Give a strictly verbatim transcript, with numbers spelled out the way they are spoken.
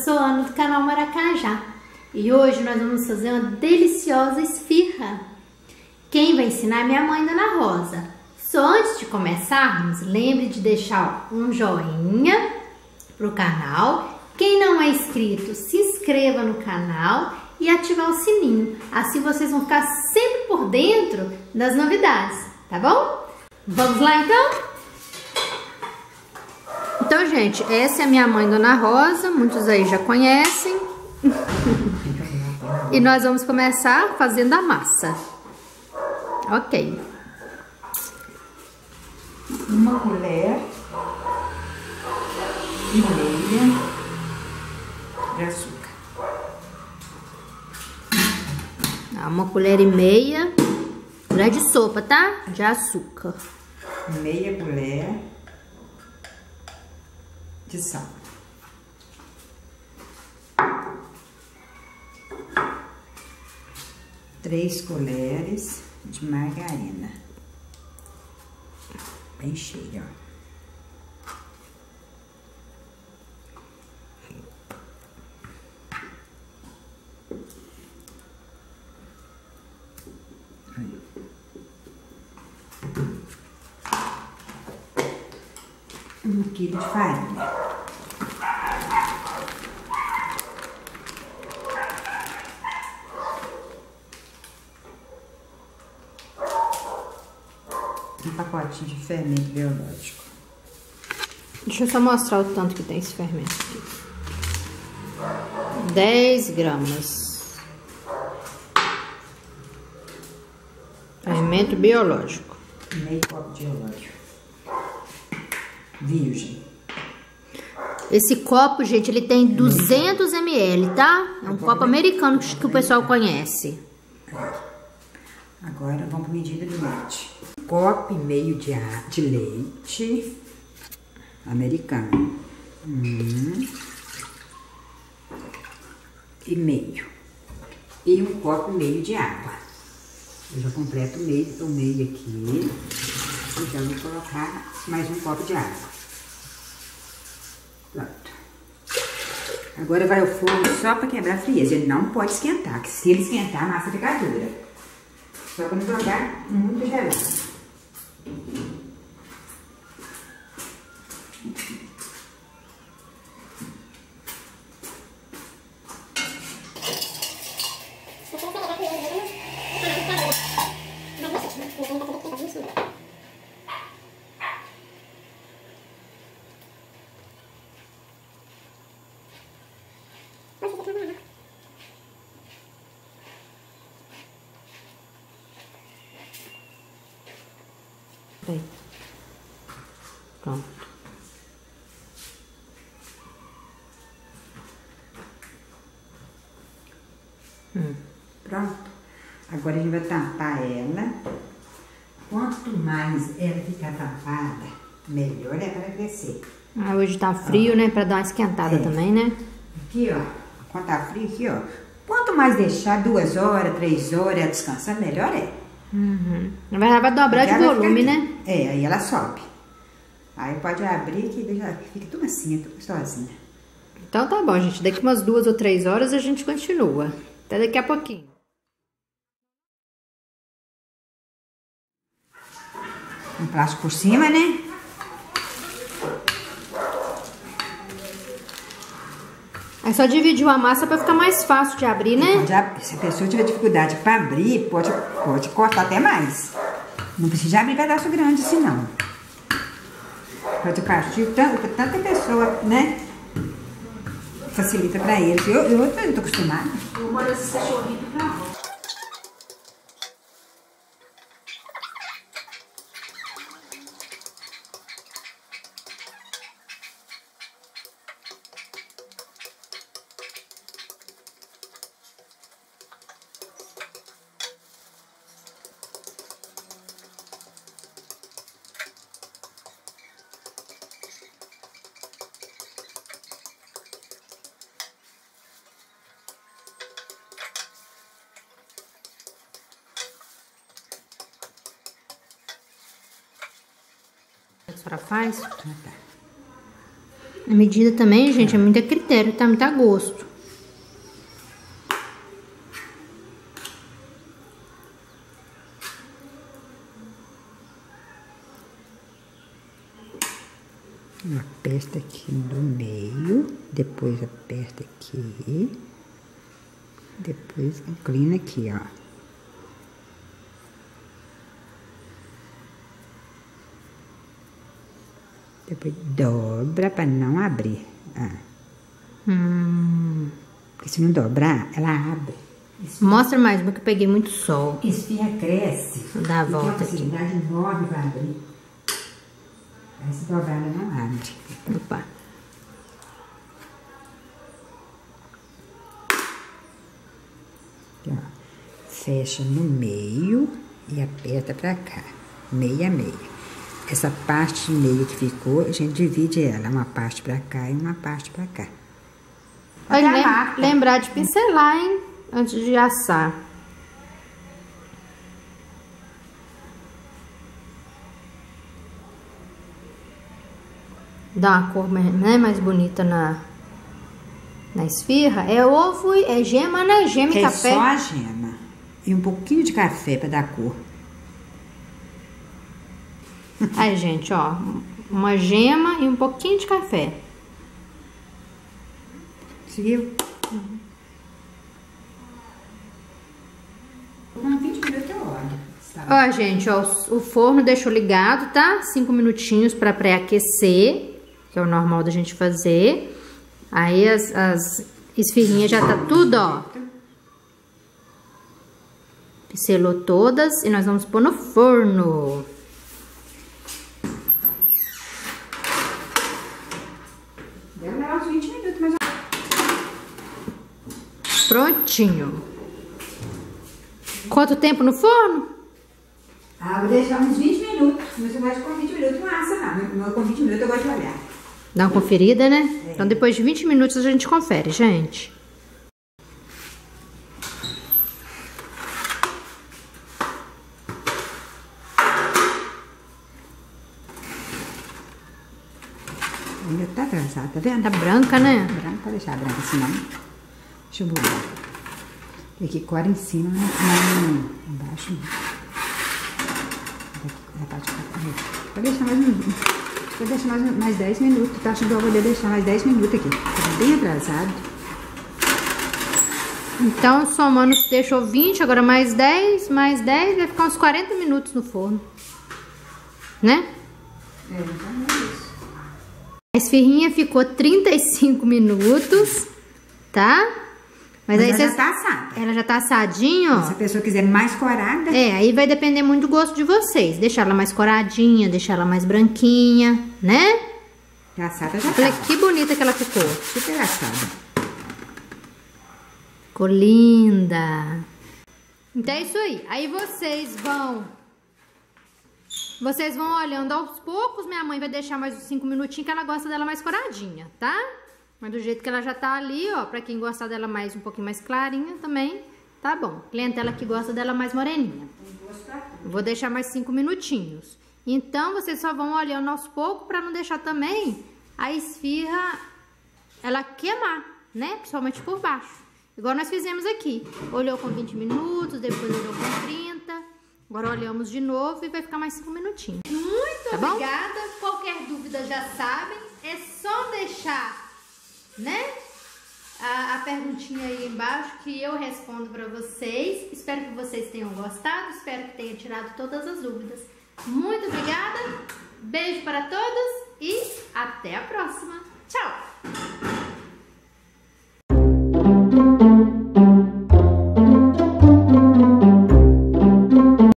sou Ana do canal Maracajá e hoje nós vamos fazer uma deliciosa esfirra. Quem vai ensinar é minha mãe, Dona Rosa. Só antes de começarmos, lembre de deixar um joinha pro canal. Quem não é inscrito, se inscreva no canal e ativar o sininho. Assim vocês vão ficar sempre por dentro das novidades, tá bom? Vamos lá então? Então, gente, essa é a minha mãe, Dona Rosa, muitos aí já conhecem. E nós vamos começar fazendo a massa. Ok. Uma colher e meia de açúcar. Uma colher e meia, colher de sopa, tá? De açúcar. Meia colher de sal. Três colheres de margarina. Bem cheia, ó. Aí. Um quilo de farinha. Um pacotinho de fermento biológico. Deixa eu só mostrar o tanto que tem esse fermento aqui. dez gramas. Fermento biológico. Meio copo de óleo. Virgem. Esse copo, gente, ele tem duzentos mililitros, tá? É um copo americano que o pessoal conhece. Agora vamos para a medida do leite. Um copo e meio de, de leite americano. Um e meio. E um copo e meio de água. Eu já completo o meio, o meio aqui. E já vou colocar mais um copo de água. Pronto. Agora vai ao forno só para quebrar a frieza. Ele não pode esquentar, que se ele esquentar, a massa fica dura. Só para não jogar muito gelado. Aí. Pronto. Hum. Pronto. Agora a gente vai tampar ela. Quanto mais ela ficar tampada, melhor é para crescer. Ah, hoje tá frio, ó, né? Pra dar uma esquentada é. também, né? Aqui, ó. Quando tá frio aqui, ó. Quanto mais deixar duas horas, três horas descansando, melhor é. Uhum. Na verdade vai dobrar de volume, né? É, aí ela sobe. Aí pode abrir que deixa, fica tudo assim, tudo sozinha. Então tá bom, gente. Daqui umas duas ou três horas a gente continua. Até daqui a pouquinho. Um plástico por cima, né? É só dividir a massa para ficar mais fácil de abrir, né? Pode, se a pessoa tiver dificuldade para abrir, pode, pode cortar até mais. Não precisa abrir pedaço grande assim, não. Pode partir tanto, tanta pessoa, né? Facilita para eles. Eu, eu, eu tô acostumada. Eu mando esses cachorrinhos pra rua. A senhora faz? Ah, tá. A medida também, gente, é muito a critério, tá? Muito a gosto. Aperta aqui no meio, depois aperta aqui, depois inclina aqui, ó. Depois dobra para não abrir. Ah. Hum. Porque se não dobrar, ela abre. Esfirra. Mostra mais, porque eu peguei muito sol. Esfirra cresce. Vou dar a volta aqui. Tem uma facilidade enorme para abrir. Aí se dobrar, ela não abre. Opa. Aqui, ó. Fecha no meio e aperta para cá. Meia, meia. Essa parte meio que ficou, a gente divide ela. Uma parte para cá e uma parte para cá. Olha, lem lembrar de pincelar, hein? Antes de assar. Dá uma cor mais, né, mais bonita na, na esfirra. É ovo, é gema, né? Gema e é café. É só a gema. E um pouquinho de café para dar cor. Aí, gente, ó. Uma gema e um pouquinho de café. Seguiu? Uhum. Com vinte minutos eu olho. Ó, gente, ó. O forno deixou ligado, tá? Cinco minutinhos para pré-aquecer. Que é o normal da gente fazer. Aí as, as esfirrinhas já tá tudo, ó. Pincelou todas e nós vamos pôr no forno. Deve levar uns vinte minutos, mas... Prontinho. Quanto tempo no forno? Ah, vou deixar uns vinte minutos. Mas eu gosto com vinte minutos, não assa não. Com vinte minutos eu gosto de olhar. Dá uma conferida, né? É. Então depois de vinte minutos a gente confere, gente. Ainda tá atrasada, tá vendo? Tá branca, né? Branca, pode deixar branca, senão... Deixa eu bolar. Tem que cor em cima, né? Não, embaixo não. Vou deixar mais um... Vou deixar mais, mais dez minutos, tá? Acho que eu vou deixar mais dez minutos aqui. Tá bem atrasado. Então, somando, deixou vinte, agora mais dez, mais dez, vai ficar uns quarenta minutos no forno. Né? É, então é isso. A esfirrinha ficou trinta e cinco minutos, tá? Mas, Mas aí ela cês... já tá assada. Ela já tá assadinha, ó. Se a pessoa quiser mais corada... É, aí vai depender muito do gosto de vocês. Deixar ela mais coradinha, deixar ela mais branquinha, né? A assada já Olha tá. que bonita que ela ficou. Super assada. Ficou linda. Então é isso aí. Aí vocês vão... Vocês vão olhando aos poucos. Minha mãe vai deixar mais uns cinco minutinhos que ela gosta dela mais coradinha, tá? Mas do jeito que ela já tá ali, ó, pra quem gostar dela mais um pouquinho mais clarinha também, tá bom. Clientela que gosta dela mais moreninha. Vou deixar mais cinco minutinhos. Então, vocês só vão olhando aos poucos pra não deixar também a esfirra, ela queimar, né? Principalmente por baixo. Igual nós fizemos aqui. Olhou com vinte minutos, depois olhou com trinta. Agora olhamos de novo e vai ficar mais cinco minutinhos. Muito tá obrigada. Bom? Qualquer dúvida já sabem. É só deixar... né? A, a perguntinha aí embaixo que eu respondo pra vocês. Espero que vocês tenham gostado. Espero que tenha tirado todas as dúvidas. Muito obrigada. Beijo para todos e até a próxima. Tchau!